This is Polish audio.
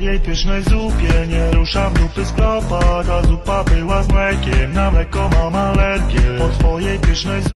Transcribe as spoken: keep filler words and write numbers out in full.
twojej pysznej zupie nie ruszam dupy z klopa. Ta zupa była z mlekiem, na mleko mam alergię. Po twojej pysznej